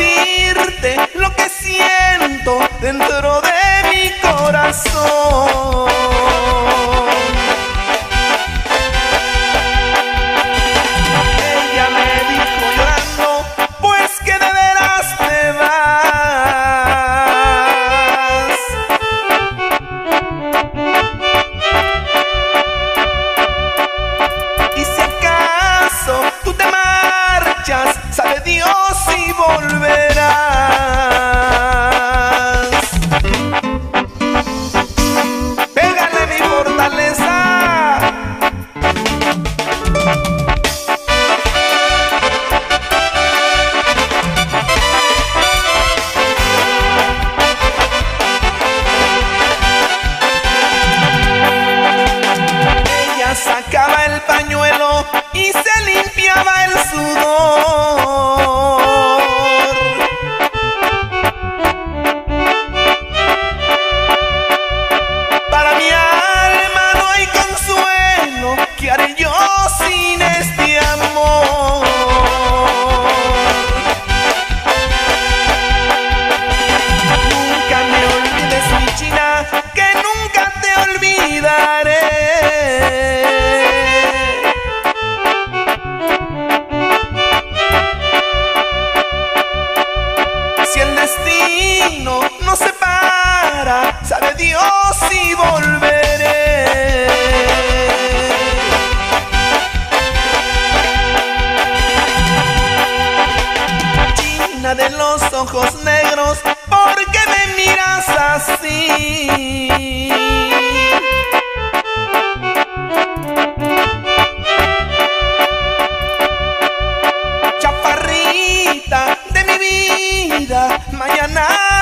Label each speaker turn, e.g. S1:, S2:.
S1: decirte lo que siento dentro de mi corazón. Ella me dijo llorando, pues que de veras te vas. Y si acaso tú te marchas, sabe Dios si volverás. Pégale mi fortaleza. Ella sacaba el pañuelo y se limpiaba el sudor. Para mi alma no hay consuelo, ¿qué haré yo sin este amor? Nunca me olvides, mi china, que nunca te olvidaré. Si el destino nos separa, sabe Dios si volveré. China de los ojos negros, ¿por qué me miras así? Chaparrita de mi vida, mañana